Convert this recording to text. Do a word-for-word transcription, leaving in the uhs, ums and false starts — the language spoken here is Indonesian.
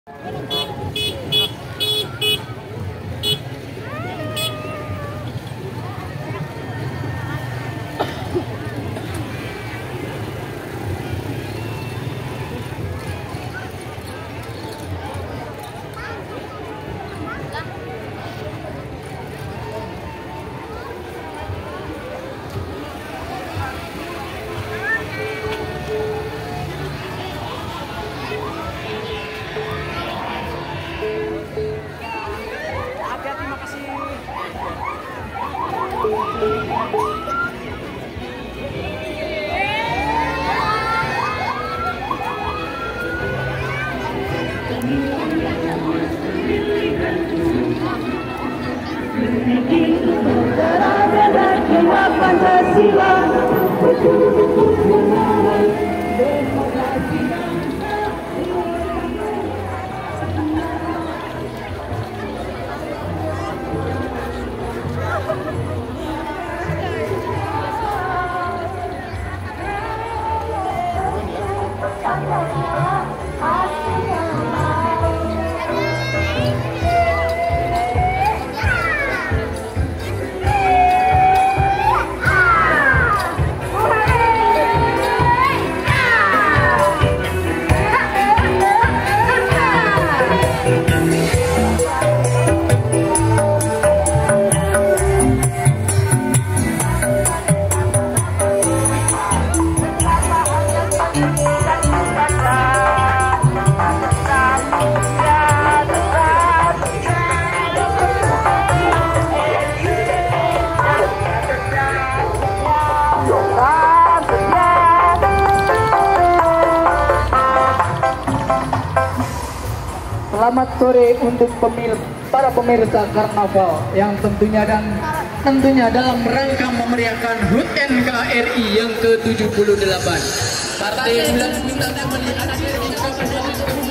Selamat sore untuk pemil para pemirsa karnaval yang tentunya dan tentunya dalam rangka memeriahkan H U T N K R I yang ke tujuh puluh delapan. Partai bulan bintang